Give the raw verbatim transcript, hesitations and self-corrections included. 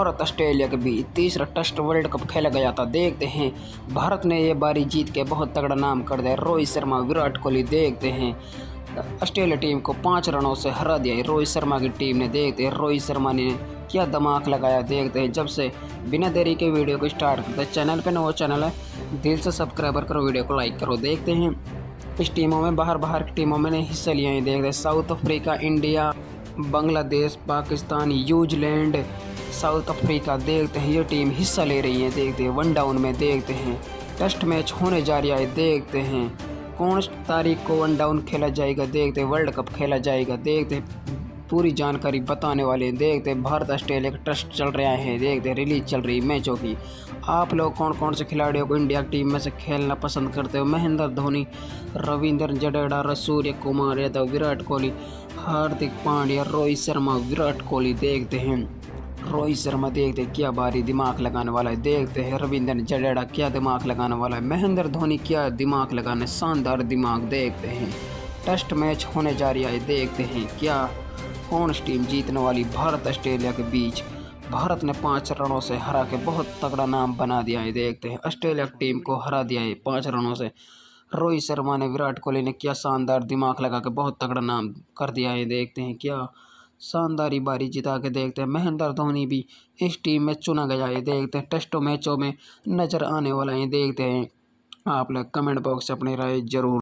Bharat Australia के बीच तीसरा test world cup खेला गया था। देखते हैं भारत ने ये बारी जीत के बहुत तगड़ा नाम कर दिया। रोहित शर्मा, विराट कोहली, देखते हैं ऑस्ट्रेलिया टीम को पाँच रनों से हरा दिया रोहित शर्मा की टीम ने। देखते हैं रोहित शर्मा ने क्या दिमाग लगाया। देखते हैं जब से बिना देरी के वीडियो को स्टार्ट करते हैं। चैनल पे नया चैनल है, दिल से सब्सक्राइबर करो, वीडियो को लाइक करो। देखते हैं इस टीमों में बाहर बाहर की टीमों में ने हिस्सा लिया है। देखते हैं South Africa, India, Bangladesh, Pakistan, New Zealand, South Africa, देखते हैं ये टीम हिस्सा ले रही है। देखते हैं वन डाउन में देखते हैं टेस्ट मैच होने जा रहा है। देखते हैं कौन तारीख को वन डाउन खेला जाएगा। देखते हैं वर्ल्ड कप खेला जाएगा। देखते हैं पूरी जानकारी बताने वाले हैं। देखते हैं भारत ऑस्ट्रेलिया का टेस्ट चल रहा है। देखते हैं रिलीज चल रही मैचों की। आप लोग कौन कौन से खिलाड़ियों को इंडिया टीम में से खेलना पसंद करते हो? महेंद्र धोनी, रविंद्र जडेजा, सूर्य कुमार यादव, विराट कोहली, हार्दिक पांड्या, रोहित शर्मा, विराट कोहली। देखते हैं रोहित शर्मा, देखते हैं क्या भारी दिमाग लगाने वाला है। देखते हैं रविंद्र जडेजा क्या दिमाग लगाने वाला है। महेंद्र धोनी क्या दिमाग लगाने, शानदार दिमाग। देखते हैं टेस्ट मैच होने जा रहा है। देखते हैं क्या कौन सी टीम जीतने वाली भारत ऑस्ट्रेलिया के बीच। भारत ने पाँच रनों से हरा के बहुत तगड़ा नाम बना दिया है। देखते हैं ऑस्ट्रेलिया की टीम को हरा दिया है पाँच रनों से। रोहित शर्मा ने, विराट कोहली ने क्या शानदार दिमाग लगा के बहुत तगड़ा नाम कर दिया है। देखते हैं क्या शानदार बारी जिता के। देखते हैं महेंद्र धोनी भी इस टीम में चुना गया है। देखते हैं टेस्टों मैचों में नज़र आने वाला है। देखते हैं आप लोग कमेंट बॉक्स से अपनी राय जरूर